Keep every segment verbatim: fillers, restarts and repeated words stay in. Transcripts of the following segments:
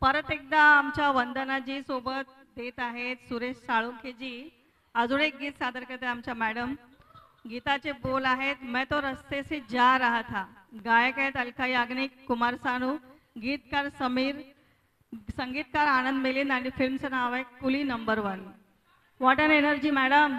परत एकदा आमच्या वंदनाजी सोबत देत आहेत सुरेश साळुंखेजी। अजून एक गीत सादर करते आमच्या मॅडम। गीताचे बोल आहेत मैं तो रस्ते से जा रहा था। गायक आहेत अलका याग्निक, कुमार सानू, गीतकार समीर, संगीतकार आनंद मिलिंद आणि फिल्मचं नाव आहे Coolie number one. What an energy madam.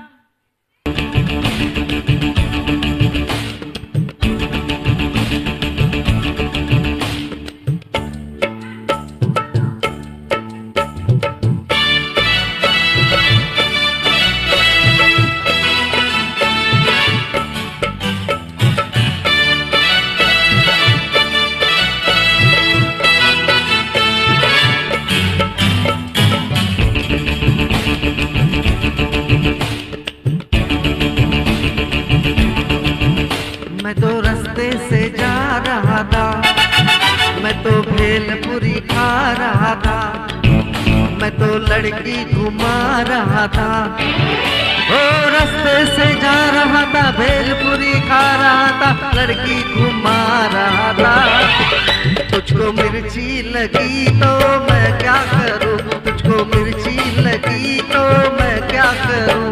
मैं तो रास्ते से जा रहा था, मैं तो भेलपुरी खा रहा था, मैं तो लड़की घुमा रहा था। ओ रास्ते से जा रहा था, भेलपुरी खा रहा था, लड़की घुमा रहा था। तुझको मिर्ची लगी तो मैं क्या करूं, तुझको मिर्ची लगी तो मैं क्या करूं।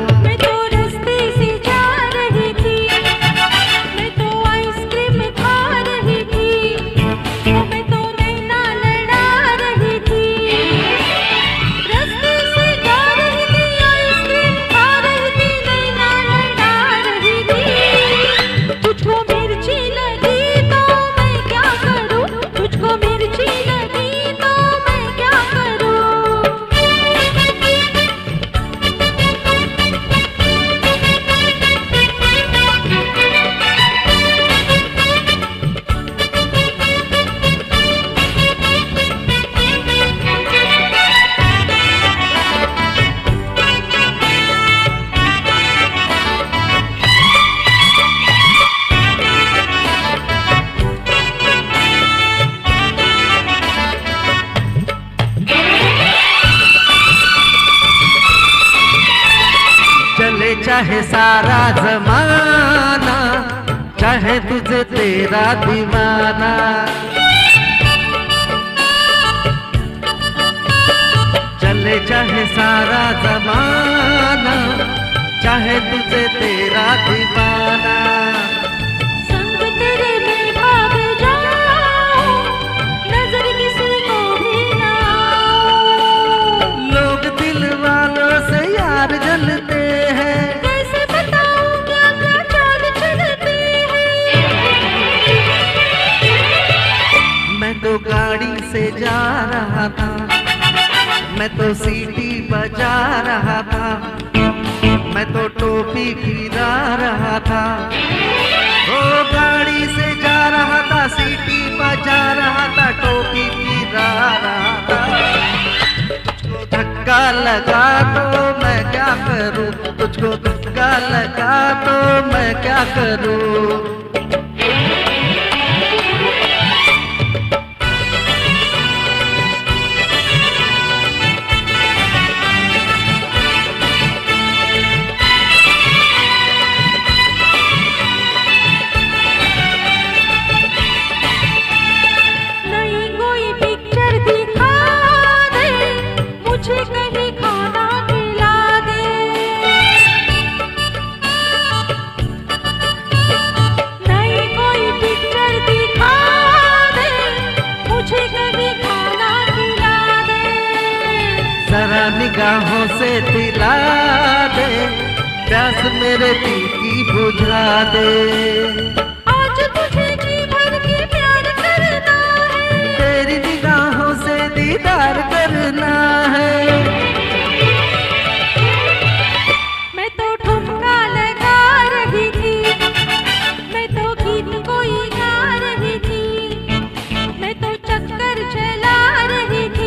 चाहे सारा जमाना, चाहे तुझे तेरा दीवाना, चले चाहे सारा जमाना, चाहे तुझे तेरा दीवाना। संग तेरे में भाग जाऊं, नजर किसी को भी ना आऊं। लोग दिल वालों से यार जलते हैं, तो गाड़ी से जा रहा था, मैं तो सीटी बजा रहा था, मैं तो टोपी गिरा रहा था। ओ गाड़ी से जा रहा था, सीटी बजा रहा था, टोपी गिरा रहा था। तुझको धक्का लगा तो मैं क्या करूं, तुझको धक्का लगा तो मैं क्या करूं। जरा निगाहों से दिला दे, प्यास मेरे दिल की बुझा दे। आज तुझे जी भर के प्यार करना है, तेरी निगाहों से दीदार करना है। मैं तो ठुमका लगा रही थी, मैं तो गीत कोई गा रही थी, मैं तो चक्कर चला रही थी।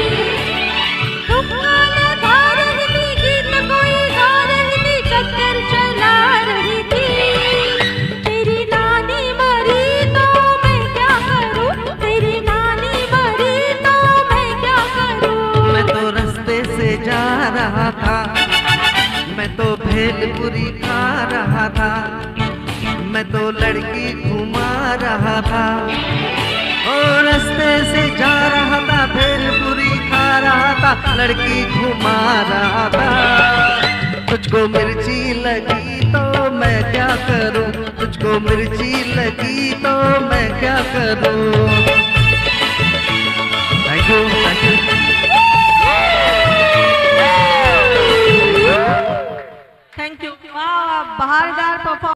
रहा था, मैं तो भेलपुरी खा रहा था, मैं तो लड़की घुमा रहा था। और रास्ते से जा रहा था भेलपुरी था, लड़की घुमा रहा था। तुझको मिर्ची लगी तो मैं क्या करूं, तुझको मिर्ची लगी तो मैं क्या करूं। Thank you, thank you. Thank you. वाह, बहारदार परफॉर्मेंस।